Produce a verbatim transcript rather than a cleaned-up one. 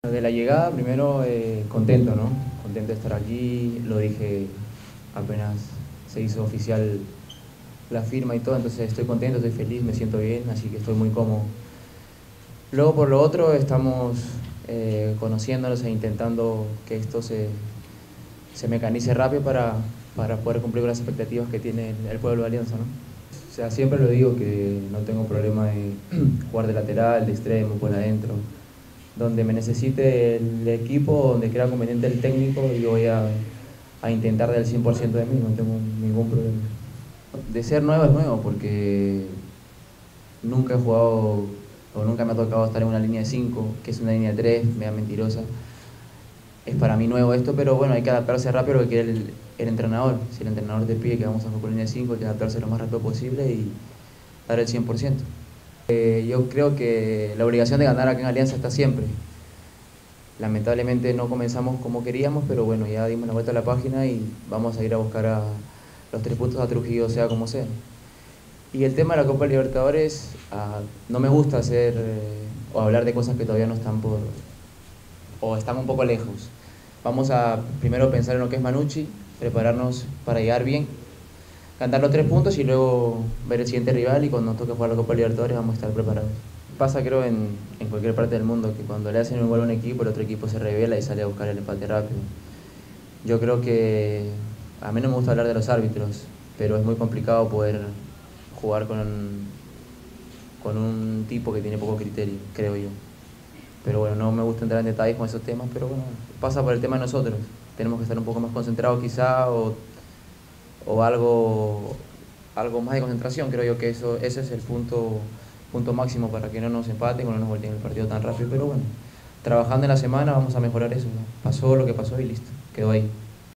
De la llegada, primero eh, contento, ¿no? Contento de estar aquí, lo dije apenas se hizo oficial la firma y todo, entonces estoy contento, estoy feliz, me siento bien, así que estoy muy cómodo. Luego por lo otro estamos eh, conociéndonos e intentando que esto se, se mecanice rápido para, para poder cumplir con las expectativas que tiene el, el pueblo de Alianza, ¿no? O sea, siempre lo digo que no tengo problema de jugar de lateral, de extremo, por adentro. Donde me necesite el equipo, donde crea conveniente el técnico, yo voy a, a intentar dar el cien por ciento de mí, no tengo ningún problema. De ser nuevo es nuevo, porque nunca he jugado o nunca me ha tocado estar en una línea de cinco, que es una línea de tres, media mentirosa. Es para mí nuevo esto, pero bueno, hay que adaptarse rápido a lo que quiere el, el entrenador. Si el entrenador te pide que vamos a jugar con línea de cinco, hay que adaptarse lo más rápido posible y dar el cien por ciento. Eh, yo creo que la obligación de ganar acá en Alianza está siempre. Lamentablemente no comenzamos como queríamos, pero bueno, ya dimos la vuelta a la página y vamos a ir a buscar a los tres puntos a Trujillo, sea como sea. Y el tema de la Copa Libertadores, uh, no me gusta hacer eh, o hablar de cosas que todavía no están por, o están un poco lejos. Vamos a primero pensar en lo que es Manucci, prepararnos para llegar bien, ganar los tres puntos y luego ver el siguiente rival, y cuando nos toque jugar la Copa Libertadores vamos a estar preparados. Pasa creo en, en cualquier parte del mundo que cuando le hacen un gol a un equipo, el otro equipo se revela y sale a buscar el empate rápido. Yo creo que a mí no me gusta hablar de los árbitros, pero es muy complicado poder jugar con, con un tipo que tiene poco criterio, creo yo. Pero bueno, no me gusta entrar en detalles con esos temas, pero bueno, pasa por el tema de nosotros. Tenemos que estar un poco más concentrados quizá, o, o algo, algo más de concentración. Creo yo que eso, ese es el punto, punto máximo para que no nos empaten o no nos volteen el partido tan rápido. Pero bueno, trabajando en la semana vamos a mejorar eso, ¿no? Pasó lo que pasó y listo, quedó ahí.